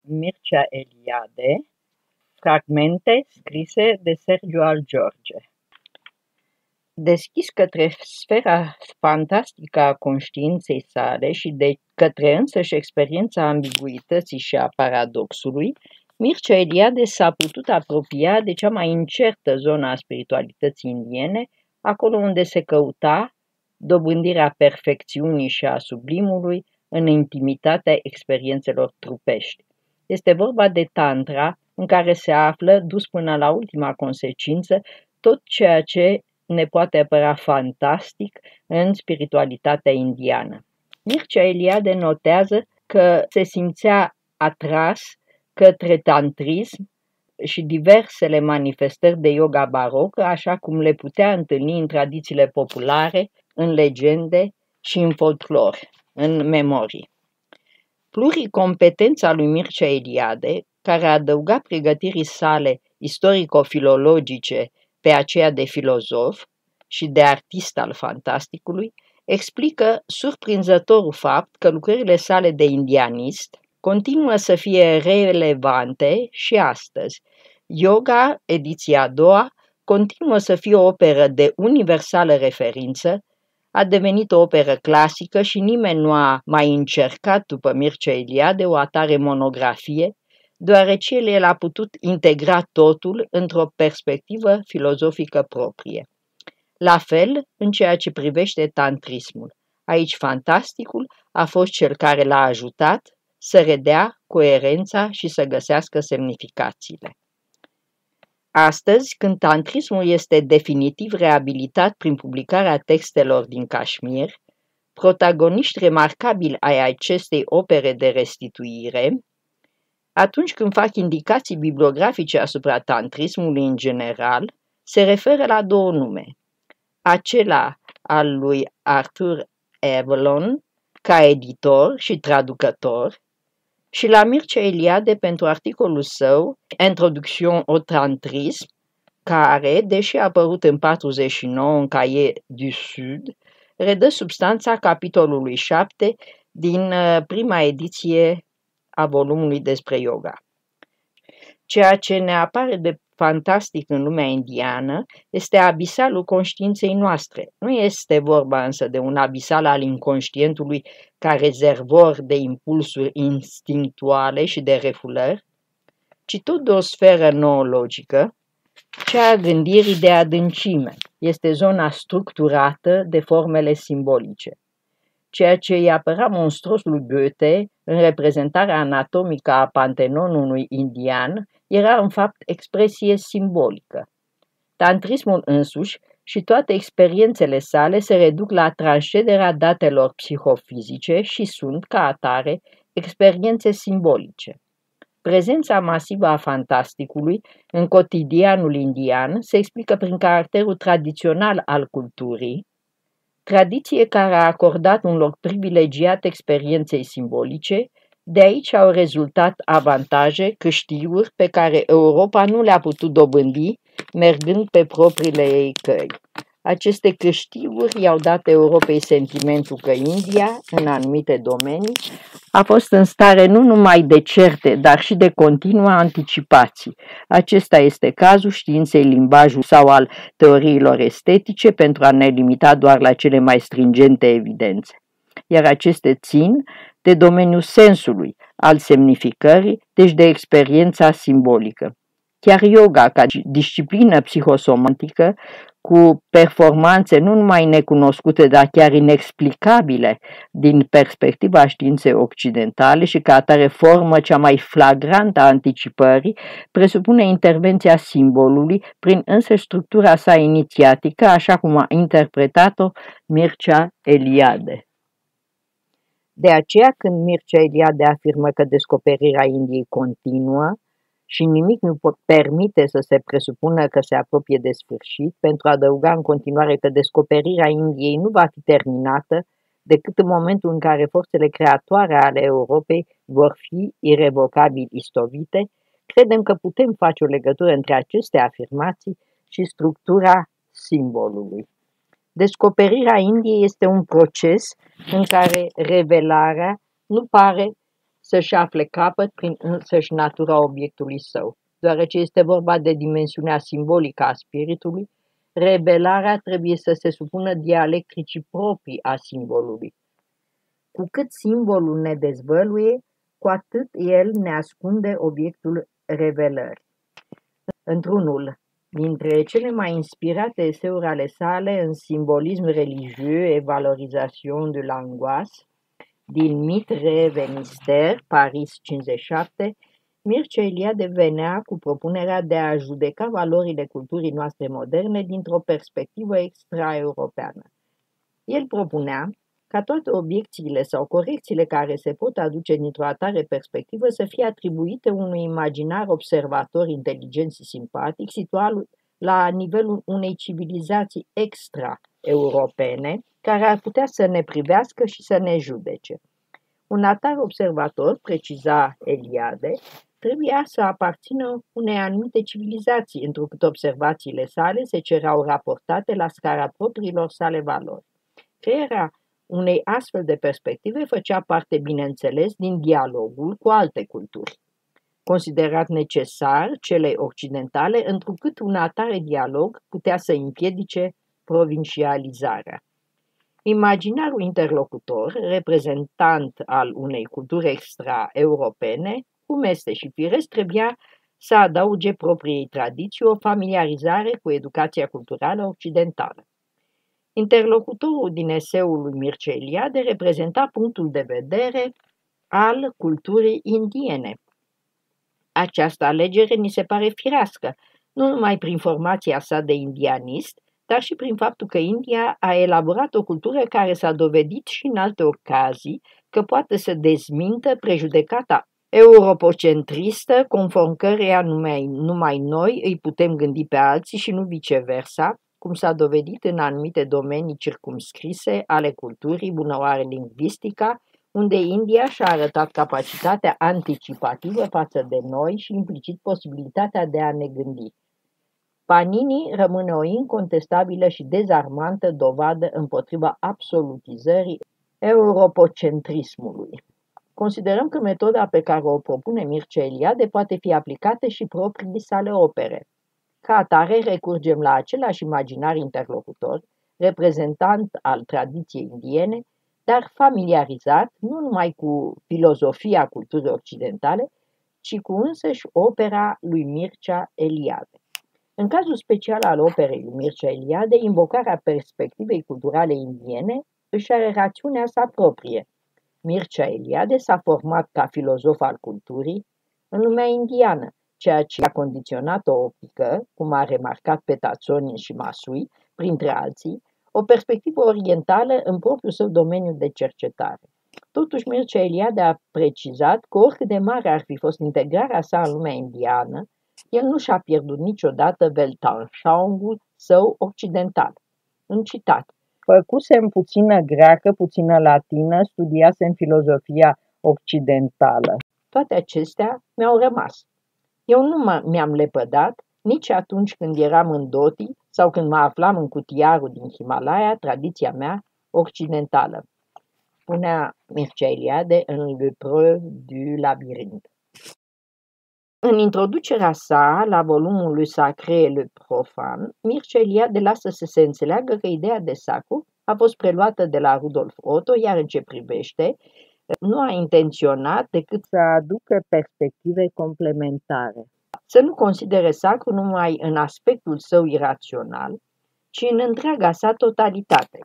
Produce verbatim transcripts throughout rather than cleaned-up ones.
Mircea Eliade, fragmente scrise de Sergiu Algeorge. Deschis către sfera fantastică a conștiinței sale și de către însăși experiența ambiguității și a paradoxului, Mircea Eliade s-a putut apropia de cea mai incertă zonă a spiritualității indiene, acolo unde se căuta dobândirea perfecțiunii și a sublimului în intimitatea experiențelor trupești. Este vorba de tantra, în care se află, dus până la ultima consecință, tot ceea ce ne poate părea fantastic în spiritualitatea indiană. Mircea Eliade notează că se simțea atras către tantrism și diversele manifestări de yoga barocă, așa cum le putea întâlni în tradițiile populare, în legende și în folclor, în memorii. Pluricompetența lui Mircea Eliade, care adăuga pregătirii sale istorico-filologice pe aceea de filozof și de artist al fantasticului, explică surprinzătorul fapt că lucrările sale de indianist continuă să fie relevante și astăzi. Yoga, ediția a doua, continuă să fie o operă de universală referință, a devenit o operă clasică și nimeni nu a mai încercat după Mircea Eliade o atare monografie, deoarece el a putut integra totul într-o perspectivă filozofică proprie. La fel în ceea ce privește tantrismul. Aici fantasticul a fost cel care l-a ajutat să redea coerența și să găsească semnificațiile. Astăzi, când tantrismul este definitiv reabilitat prin publicarea textelor din Kashmir, protagoniști remarcabili ai acestei opere de restituire, atunci când fac indicații bibliografice asupra tantrismului în general, se referă la două nume. Acela al lui Arthur Avalon, ca editor și traducător, și la Mircea Eliade pentru articolul său Introduction au tantrisme, care, deși a apărut în patruzeci și nouă în Cahiers du Sud, redă substanța capitolului șapte din prima ediție a volumului despre yoga. Ceea ce ne apare de fantastic în lumea indiană este abisalul conștiinței noastre. Nu este vorba însă de un abisal al inconștientului ca rezervor de impulsuri instinctuale și de refulări, ci tot de o sferă noologică, cea a gândirii de adâncime. Este zona structurată de formele simbolice. Ceea ce îi apăra monstruos lui Goethe în reprezentarea anatomică a Pantenonului indian era în fapt expresie simbolică. Tantrismul însuși și toate experiențele sale se reduc la transcederea datelor psihofizice și sunt, ca atare, experiențe simbolice. Prezența masivă a fantasticului în cotidianul indian se explică prin caracterul tradițional al culturii, tradiție care a acordat un loc privilegiat experienței simbolice. De aici au rezultat avantaje, câștiguri pe care Europa nu le-a putut dobândi mergând pe propriile ei căi. Aceste câștiguri i-au dat Europei sentimentul că India, în anumite domenii, a fost în stare nu numai de certe, dar și de continuă anticipații. Acesta este cazul științei limbajului sau al teoriilor estetice, pentru a ne limita doar la cele mai stringente evidențe. Iar aceste țin de domeniul sensului, al semnificării, deci de experiența simbolică. Chiar yoga, ca disciplină psihosomatică, cu performanțe nu numai necunoscute, dar chiar inexplicabile din perspectiva științei occidentale și ca atare formă cea mai flagrantă a anticipării, presupune intervenția simbolului prin însă structura sa inițiatică, așa cum a interpretat-o Mircea Eliade. De aceea, când Mircea Eliade afirmă că descoperirea Indiei continuă și nimic nu permite să se presupună că se apropie de sfârșit, pentru a adăuga în continuare că descoperirea Indiei nu va fi terminată decât în momentul în care forțele creatoare ale Europei vor fi irevocabil istovite, credem că putem face o legătură între aceste afirmații și structura simbolului. Descoperirea Indiei este un proces în care revelarea nu pare să-și afle capăt prin însăși natura obiectului său. Deoarece este vorba de dimensiunea simbolică a spiritului, revelarea trebuie să se supună dialectricii proprii a simbolului. Cu cât simbolul ne dezvăluie, cu atât el ne ascunde obiectul revelării. Într-unul dintre cele mai inspirate eseuri ale sale în simbolism religieux et valorisation de l'angoisse, din Mit, Rêve, Mystère, Paris cincizeci și șapte, Mircea Eliade venea cu propunerea de a judeca valorile culturii noastre moderne dintr-o perspectivă extraeuropeană. El propunea ca toate obiecțiile sau corecțiile care se pot aduce dintr-o atare perspectivă să fie atribuite unui imaginar observator inteligent și simpatic situat la nivelul unei civilizații extra-europene care ar putea să ne privească și să ne judece. Un atar observator, preciza Eliade, trebuia să aparțină unei anumite civilizații, întrucât observațiile sale se cerau raportate la scara propriilor sale valori. Crearea unei astfel de perspective făcea parte, bineînțeles, din dialogul cu alte culturi, considerat necesar celei occidentale, întrucât un atare dialog putea să împiedice provincializarea. Imaginarul interlocutor, reprezentant al unei culturi extra-europene, cum este și firesc, trebuia să adauge propriei tradiții o familiarizare cu educația culturală occidentală. Interlocutorul din eseul lui Mircea Eliade reprezenta punctul de vedere al culturii indiene. Această alegere ni se pare firească, nu numai prin formația sa de indianist, dar și prin faptul că India a elaborat o cultură care s-a dovedit și în alte ocazii că poate să dezmintă prejudecata europocentristă, conform căreia numai, numai noi îi putem gândi pe alții și nu viceversa, cum s-a dovedit în anumite domenii circumscrise ale culturii, bunăoară lingvistica, unde India și-a arătat capacitatea anticipativă față de noi și implicit posibilitatea de a ne gândi. Panini rămâne o incontestabilă și dezarmantă dovadă împotriva absolutizării europocentrismului. Considerăm că metoda pe care o propune Mircea Eliade poate fi aplicată și proprii sale opere. Ca atare, recurgem la același imaginar interlocutor, reprezentant al tradiției indiene, dar familiarizat nu numai cu filozofia culturii occidentale, ci cu însăși opera lui Mircea Eliade. În cazul special al operei lui Mircea Eliade, invocarea perspectivei culturale indiene își are rațiunea sa proprie. Mircea Eliade s-a format ca filozof al culturii în lumea indiană, ceea ce a condiționat o optică, cum a remarcat Petațonin și Masui, printre alții, o perspectivă orientală în propriul său domeniu de cercetare. Totuși, Mircea Eliade a precizat că oricât de mare ar fi fost integrarea sa în lumea indiană, el nu și-a pierdut niciodată Weltanschauungul său occidental. În citat: făcusem puțină greacă, puțină latină, studiasem filozofia occidentală. Toate acestea mi-au rămas. Eu nu mi-am lepădat nici atunci când eram în Doti sau când mă aflam în cutiarul din Himalaya, tradiția mea occidentală, spunea Mircea Eliade în L'Épreuve du Labyrinthe. În introducerea sa la volumul lui Sacré le Profan, Mircea Eliade lasă să se înțeleagă că ideea de sacru a fost preluată de la Rudolf Otto, iar în ce privește, nu a intenționat decât să aducă perspective complementare. Să nu considere sacru numai în aspectul său irațional, ci în întreaga sa totalitate.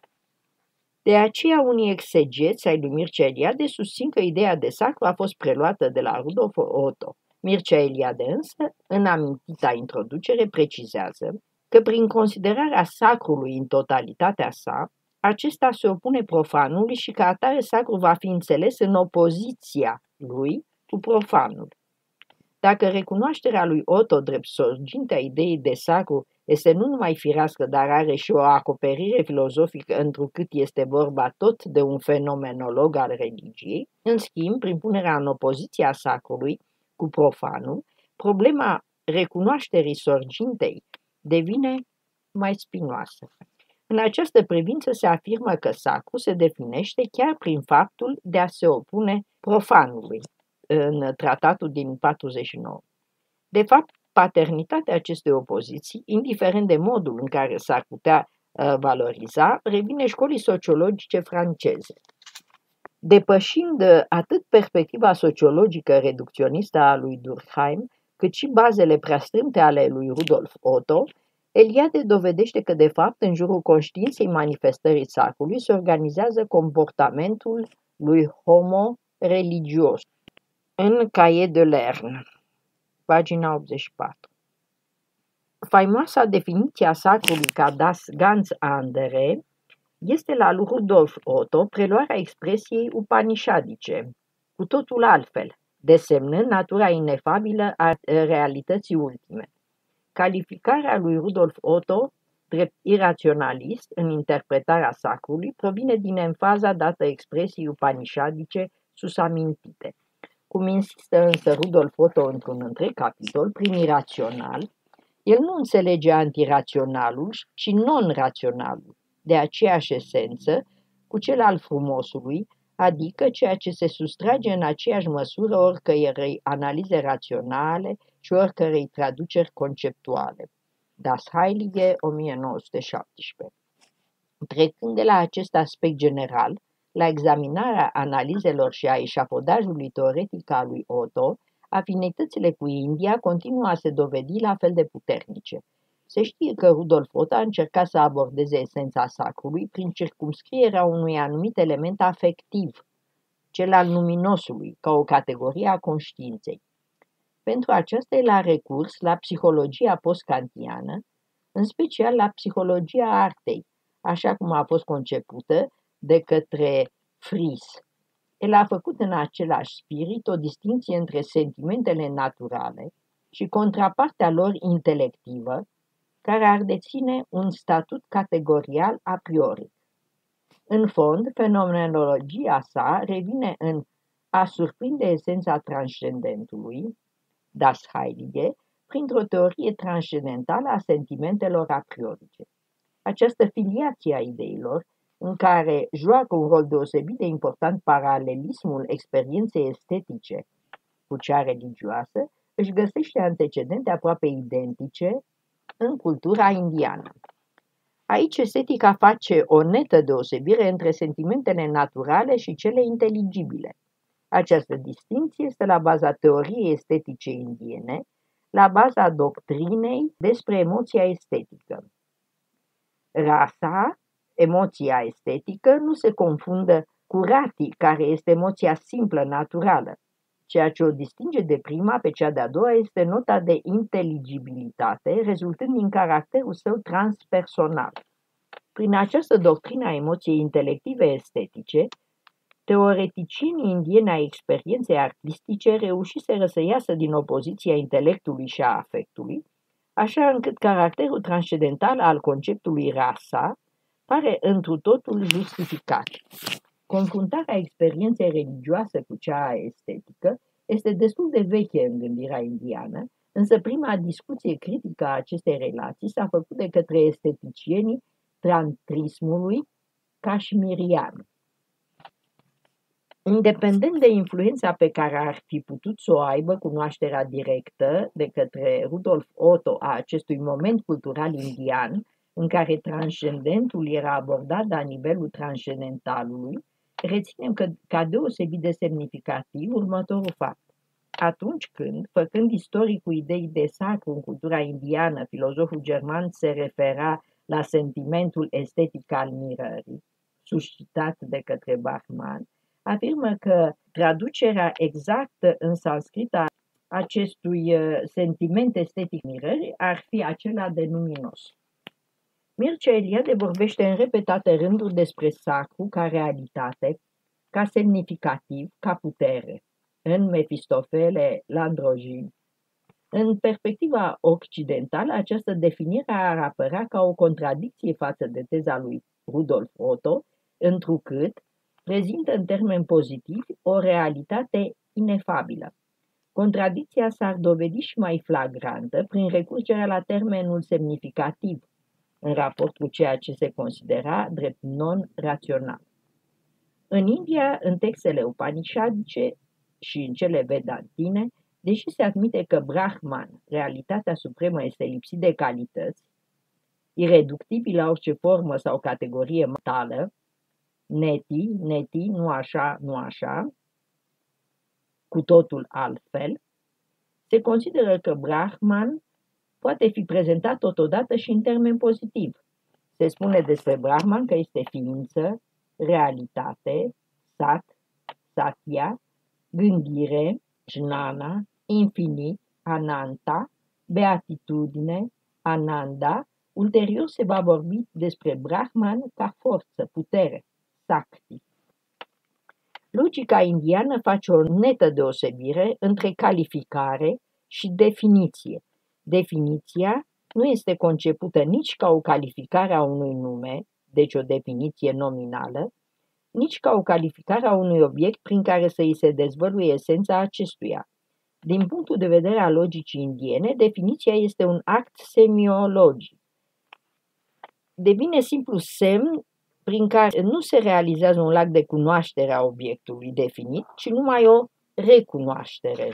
De aceea, unii exegeți ai lui Mircea Eliade susțin că ideea de sacru a fost preluată de la Rudolf Otto. Mircea Eliade însă, în amintita introducere, precizează că prin considerarea sacrului în totalitatea sa, acesta se opune profanului și ca atare sacru va fi înțeles în opoziția lui cu profanul. Dacă recunoașterea lui Otto drept sorgintea ideii de sacru este nu numai firească, dar are și o acoperire filozofică, întrucât este vorba tot de un fenomenolog al religiei, în schimb, prin punerea în opoziția sacrului cu profanul, problema recunoașterii sorgintei devine mai spinoasă. În această privință se afirmă că sacru se definește chiar prin faptul de a se opune profanului în tratatul din patruzeci și nouă. De fapt, paternitatea acestei opoziții, indiferent de modul în care s-ar putea uh, valoriza, revine școlii sociologice franceze. Depășind atât perspectiva sociologică reducționistă a lui Durkheim, cât și bazele prea strâmte ale lui Rudolf Otto, Eliade dovedește că, de fapt, în jurul conștiinței manifestării sacrului se organizează comportamentul lui homo religios. În Cahiers de Lerne, pagina optzeci și patru. Faimoasa definiție a sacrului ca das ganz andere este la lui Rudolf Otto preluarea expresiei upanishadice, cu totul altfel, desemnând natura inefabilă a realității ultime. Calificarea lui Rudolf Otto, drept iraționalist în interpretarea sacrului, provine din emfaza dată expresiei upanishadice sus amintite. Cum insistă însă Rudolf Otto într-un întreg capitol, prin irațional, el nu înțelege antiraționalul, ci non-raționalul, de aceeași esență cu cel al frumosului, adică ceea ce se sustrage în aceeași măsură oricărei analize raționale și oricărei traduceri conceptuale. Das Heilige, o mie nouă sute șaptesprezece. Trecând de la acest aspect general, la examinarea analizelor și a eșafodajului teoretic al lui Otto, afinitățile cu India continuă a se dovedi la fel de puternice. Se știe că Rudolf Otto a încercat să abordeze esența sacrului prin circumscrierea unui anumit element afectiv, cel al luminosului, ca o categorie a conștiinței. Pentru aceasta el a recurs la psihologia post-kantiană, în special la psihologia artei, așa cum a fost concepută de către Fries. El a făcut în același spirit o distinție între sentimentele naturale și contrapartea lor intelectivă, care ar deține un statut categorial a priori. În fond, fenomenologia sa revine în a surprinde esența transcendentului, das Heilige, printr-o teorie transcendentală a sentimentelor a priorice. Această filiație a ideilor, în care joacă un rol deosebit de important paralelismul experienței estetice cu cea religioasă, își găsește antecedente aproape identice în cultura indiană. Aici estetica face o netă deosebire între sentimentele naturale și cele inteligibile. Această distinție este la baza teoriei estetice indiene, la baza doctrinei despre emoția estetică. Rasa, emoția estetică, nu se confundă cu rati, care este emoția simplă, naturală. Ceea ce o distinge de prima pe cea de-a doua este nota de inteligibilitate, rezultând din caracterul său transpersonal. Prin această doctrină a emoției intelective estetice, teoreticienii indieni ai experienței artistice reușiseră să iasă din opoziția intelectului și a afectului, așa încât caracterul transcendental al conceptului rasa pare întru totul justificat. Confruntarea experienței religioase cu cea estetică este destul de veche în gândirea indiană, însă prima discuție critică a acestei relații s-a făcut de către esteticienii tantrismului cașmirian. Independent de influența pe care ar fi putut să o aibă cunoașterea directă de către Rudolf Otto a acestui moment cultural indian, în care transcendentul era abordat la nivelul transcendentalului, reținem că, ca deosebit de semnificativ următorul fapt. Atunci când, făcând istoricul ideii de sacru în cultura indiană, filozoful german se refera la sentimentul estetic al mirării, suscitat de către Bachmann, afirmă că traducerea exactă în sanscrit a acestui sentiment estetic mirării ar fi acela de luminos. Mircea Eliade vorbește în repetate rânduri despre sacru ca realitate, ca semnificativ, ca putere, în Mefistofele, Landrogin. În perspectiva occidentală, această definire ar apărea ca o contradicție față de teza lui Rudolf Otto, întrucât prezintă în termeni pozitivi o realitate inefabilă. Contradicția s-ar dovedi și mai flagrantă prin recurgerea la termenul semnificativ, în raport cu ceea ce se considera drept non-rațional. În India, în textele upanishadice și în cele vedantine, deși se admite că Brahman, realitatea supremă, este lipsit de calități, ireductibil la orice formă sau categorie mentală, neti, neti, nu așa, nu așa, cu totul altfel, se consideră că Brahman poate fi prezentat totodată și în termen pozitiv. Se spune despre Brahman că este ființă, realitate, sat, satya, gândire, jnana, infinit, ananta, beatitudine, ananda. Ulterior se va vorbi despre Brahman ca forță, putere, sakti. Logica indiană face o netă deosebire între calificare și definiție. Definiția nu este concepută nici ca o calificare a unui nume, deci o definiție nominală, nici ca o calificare a unui obiect prin care să îi se dezvăluie esența acestuia. Din punctul de vedere al logicii indiene, definiția este un act semiologic. Devine simplu semn prin care nu se realizează un act de cunoaștere a obiectului definit, ci numai o recunoaștere.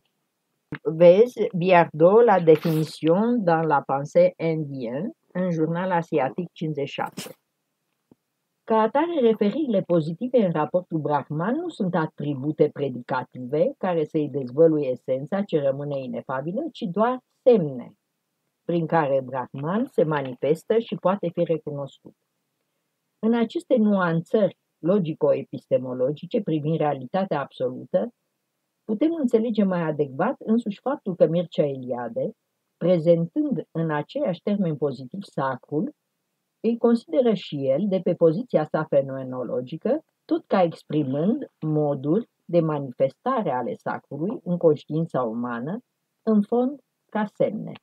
Vezi Biardot la définition dans la pensée indienne, în Jurnal Asiatic cincizeci și șapte. Ca atare, referirile pozitive în raport cu Brahman nu sunt atribute predicative care să-i dezvăluie esența ce rămâne inefabilă, ci doar semne prin care Brahman se manifestă și poate fi recunoscut. În aceste nuanțări logico-epistemologice privind realitatea absolută, putem înțelege mai adecvat însuși faptul că Mircea Eliade, prezentând în aceiași termeni pozitiv sacrul, îi consideră și el, de pe poziția sa fenomenologică, tot ca exprimând moduri de manifestare ale sacrului în conștiința umană, în fond ca semne.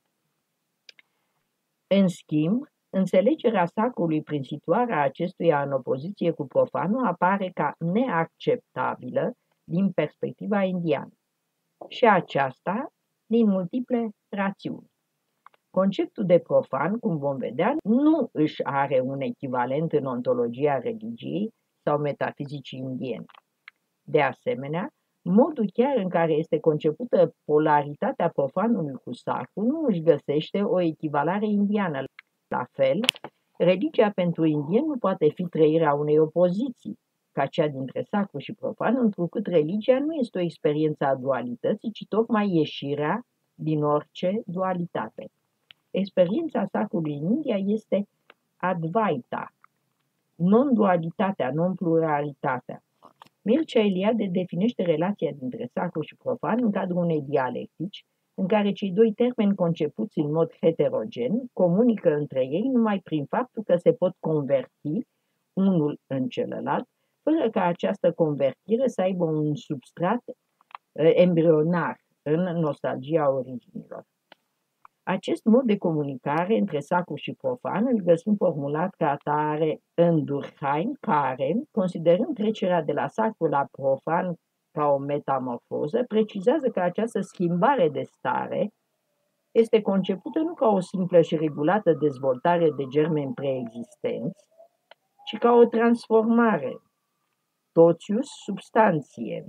În schimb, înțelegerea sacrului prin situarea acestuia în opoziție cu profanul apare ca neacceptabilă din perspectiva indiană. Și aceasta din multiple rațiuni. Conceptul de profan, cum vom vedea, nu își are un echivalent în ontologia religiei sau metafizicii indiene. De asemenea, modul chiar în care este concepută polaritatea profanului cu sacru nu își găsește o echivalare indiană. La fel, religia pentru indieni nu poate fi trăirea unei opoziții, ca cea dintre sacru și profan, întrucât religia nu este o experiență a dualității, ci tocmai ieșirea din orice dualitate. Experiența sacrului în India este advaita, non-dualitatea, non-pluralitatea. Mircea Eliade definește relația dintre sacru și profan în cadrul unei dialectici, în care cei doi termeni concepuți în mod heterogen comunică între ei numai prin faptul că se pot converti unul în celălalt, fără ca această convertire să aibă un substrat embrionar în nostalgia originilor. Acest mod de comunicare între sacru și profan îl găsim formulat ca atare în Durkheim, care, considerând trecerea de la sacru la profan ca o metamorfoză, precizează că această schimbare de stare este concepută nu ca o simplă și regulată dezvoltare de germeni preexistenți, ci ca o transformare, totius substantie.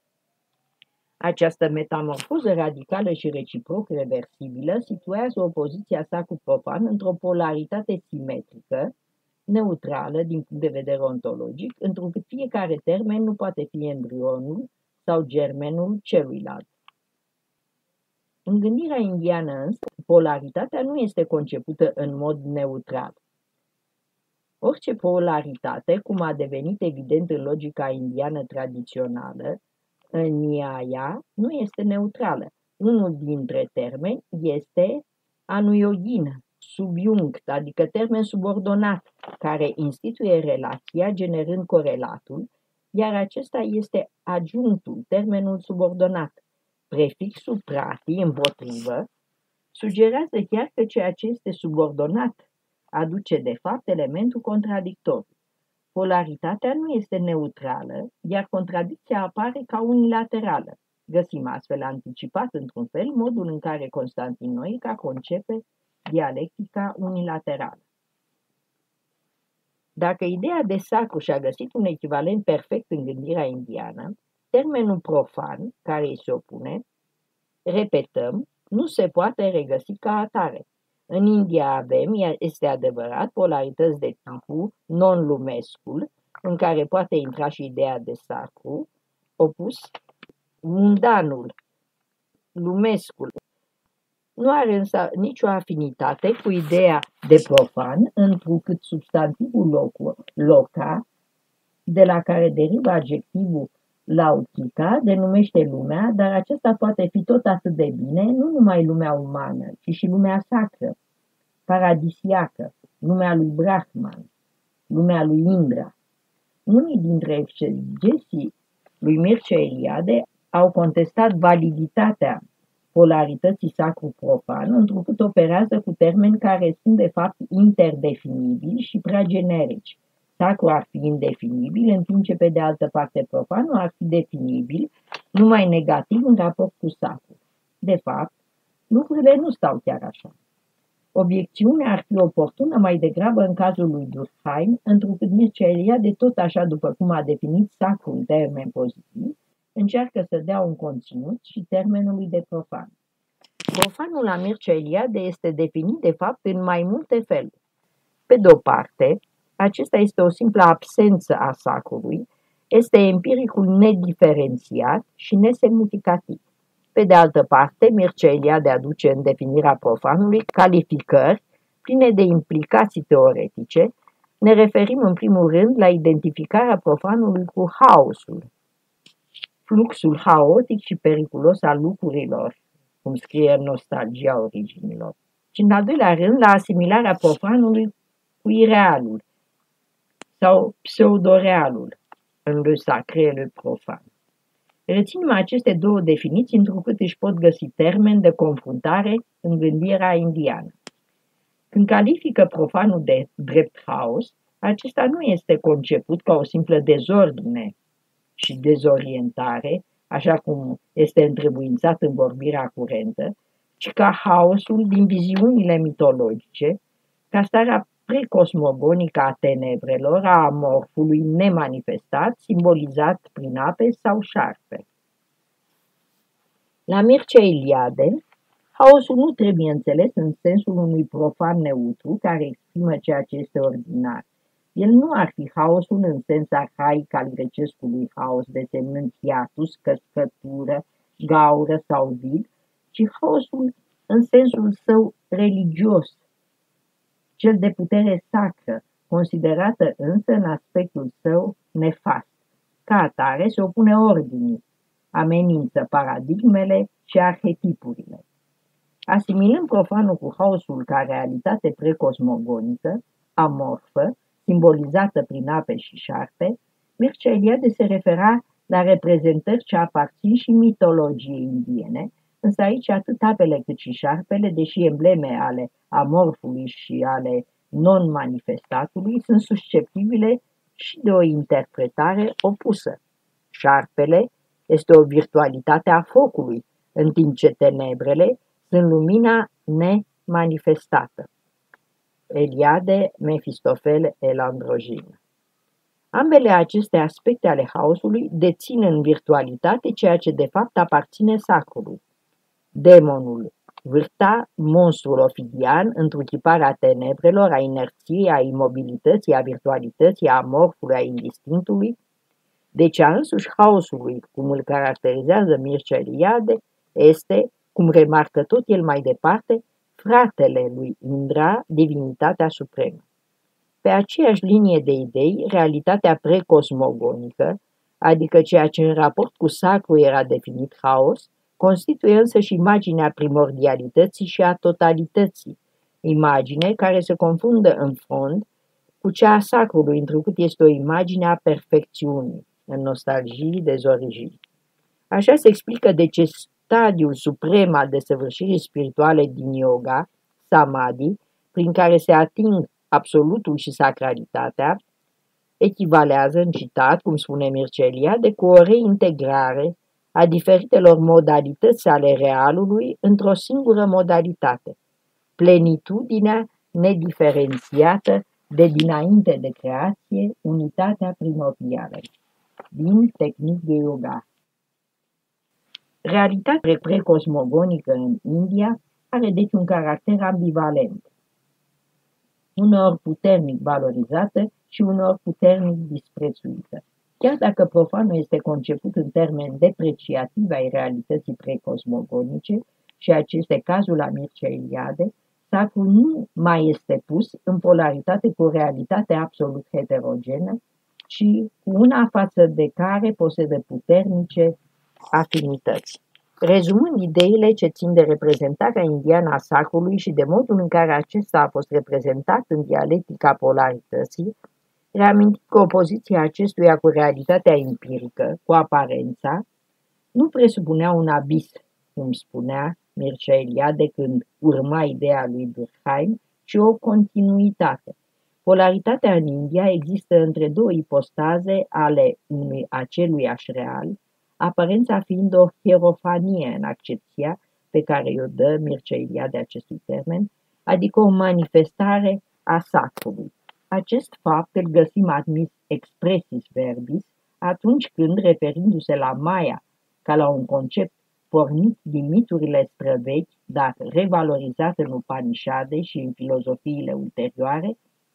Această metamorfoză radicală și reciproc reversibilă situează opoziția sacru-profan într-o polaritate simetrică, neutrală din punct de vedere ontologic, întrucât fiecare termen nu poate fi embrionul sau germenul celuilalt. În gândirea indiană însă, polaritatea nu este concepută în mod neutral. Orice polaritate, cum a devenit evident în logica indiană tradițională, în Nyaya, nu este neutrală. Unul dintre termeni este anuyogin, subjunct, adică termen subordonat, care instituie relația generând corelatul, iar acesta este adjunctul, termenul subordonat. Prefixul prati, împotrivă, sugerează chiar că ceea ce este subordonat aduce de fapt elementul contradictoriu. Polaritatea nu este neutrală, iar contradicția apare ca unilaterală. Găsim astfel anticipat, într-un fel, modul în care Constantinoica concepe dialectica unilaterală. Dacă ideea de sacru și-a găsit un echivalent perfect în gândirea indiană, termenul profan, care îi se opune, repetăm, nu se poate regăsi ca atare. În India avem, este adevărat, polarități de tipul non-lumescul, în care poate intra și ideea de sacru, opus mundanul, lumescul. Nu are însă nicio afinitate cu ideea de profan, întrucât substantivul locu, loca, de la care derivă adjectivul lautica, denumește lumea, dar acesta poate fi tot atât de bine nu numai lumea umană, ci și lumea sacră, paradisiacă, lumea lui Brahman, lumea lui Indra. Unii dintre exegesii lui Mircea Eliade au contestat validitatea polarității sacru-profan, întrucât operează cu termeni care sunt de fapt interdefinibili și prea generici. Sacru ar fi indefinibil, în timp ce pe de altă parte profanul ar fi definibil, numai negativ în raport cu sacru. De fapt, lucrurile nu stau chiar așa. Obiecțiunea ar fi oportună mai degrabă în cazul lui Durkheim, întrucât Mircea Eliade, tot așa după cum a definit sacru în termen pozitiv, încearcă să dea un conținut și termenului de profan. Profanul la Mircea Eliade este definit de fapt în mai multe feluri. Pe de-o parte, acesta este o simplă absență a sacrului, este empiricul nediferențiat și nesemnificativ. Pe de altă parte, Mircea Eliade aduce în definirea profanului calificări pline de implicații teoretice. Ne referim în primul rând la identificarea profanului cu haosul, fluxul haotic și periculos al lucrurilor, cum scrie în Nostalgia originilor, și în al doilea rând la asimilarea profanului cu irealul sau pseudorealul în le sacré, le profan. Reținem aceste două definiții întrucât își pot găsi termeni de confruntare în gândirea indiană. Când califică profanul de drept haos, acesta nu este conceput ca o simplă dezordine și dezorientare, așa cum este întrebuințat în vorbirea curentă, ci ca haosul din viziunile mitologice, ca starea precosmogonică a tenebrelor, a amorfului nemanifestat, simbolizat prin ape sau șarpe. La Mircea Eliade, haosul nu trebuie înțeles în sensul unui profan neutru care exprimă ceea ce este ordinar. El nu ar fi haosul în sens arhaic al grecescului haos, desemnând hiatus, căscătură, gaură sau vid, ci haosul în sensul său religios, cel de putere sacră, considerată însă în aspectul său nefast. Ca atare se opune ordinii, amenință paradigmele și arhetipurile. Asimilând profanul cu haosul ca realitate precosmogonică, amorfă, simbolizată prin ape și șarpe, Mircea Eliade se refera la reprezentări ce aparțin și mitologiei indiene, însă aici atât apele cât și șarpele, deși embleme ale amorfului și ale non-manifestatului, sunt susceptibile și de o interpretare opusă. Șarpele este o virtualitate a focului, în timp ce tenebrele sunt lumina nemanifestată. Eliade, Mefistofel, El Androgin. Ambele aceste aspecte ale haosului dețin în virtualitate ceea ce de fapt aparține sacrului. Demonul vârta monstrul ofidian, întruchiparea tenebrelor, a inerției, a imobilității, a virtualității, a amorfului, a indistinctului. Deci a însuși haosului, cum îl caracterizează Mircea Eliade, este, cum remarcă tot el mai departe, fratele lui Indra, divinitatea supremă. Pe aceeași linie de idei, realitatea precosmogonică, adică ceea ce în raport cu sacru era definit haos, constituie însă și imaginea primordialității și a totalității, imagine care se confundă în fond cu cea a sacrului, întrucât este o imagine a perfecțiunii, în Nostalgie des origines. Așa se explică de ce stadiul suprem al desăvârșirii spirituale din yoga, samadhi, prin care se ating absolutul și sacralitatea, echivalează în citat, cum spune Mircea Eliade, cu o reintegrare a diferitelor modalități ale realului într-o singură modalitate, plenitudinea nediferențiată de dinainte de creație, unitatea primordială, din Tehnic de Yoga. Realitatea precosmogonică în India are deci un caracter ambivalent, uneori puternic valorizată și uneori puternic disprețuită. Chiar dacă profanul este conceput în termeni depreciativi ai realității precosmogonice, și acesta e cazul la Mircea Eliade, sacrul nu mai este pus în polaritate cu o realitate absolut heterogenă, ci cu una față de care posedă puternice afinități. Rezumând ideile ce țin de reprezentarea indiană a sacrului și de modul în care acesta a fost reprezentat în dialectica polarității, reamintit că opoziția acestuia cu realitatea empirică, cu aparența, nu presupunea un abis, cum spunea Mircea Eliade când urma ideea lui Durkheim, ci o continuitate. Polaritatea în India există între două ipostaze ale unui aceluiași real, aparența fiind o hierofanie în accepția pe care o dă Mircea Eliade acestui termen, adică o manifestare a sacrului. Acest fapt îl găsim admis expressis verbis atunci când, referindu-se la Maya ca la un concept pornit din miturile străvechi, dar revalorizat în Upanishade și în filozofiile ulterioare,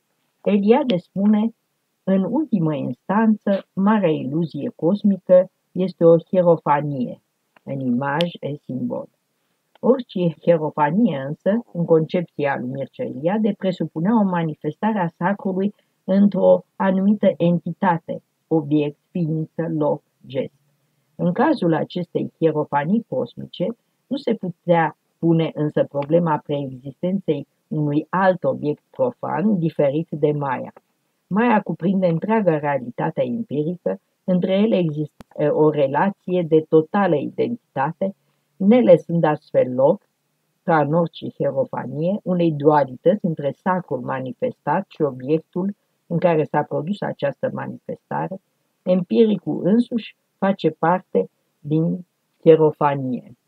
Eliade spune: în ultimă instanță, marea iluzie cosmică este o hierofanie, în imaj e simbol. Orice hierofanie însă, în concepția lui Mircea Eliade, presupunea o manifestare a sacrului într-o anumită entitate, obiect, ființă, loc, gest. În cazul acestei hierofanii cosmice, nu se putea pune însă problema preexistenței unui alt obiect profan diferit de Maya. Maya cuprinde întreaga realitate empirică, între ele există o relație de totală identitate, nelăsând astfel loc, ca în orice hierofanie, unei dualități între sacrul manifestat și obiectul în care s-a produs această manifestare. Empiricul însuși face parte din hierofanie.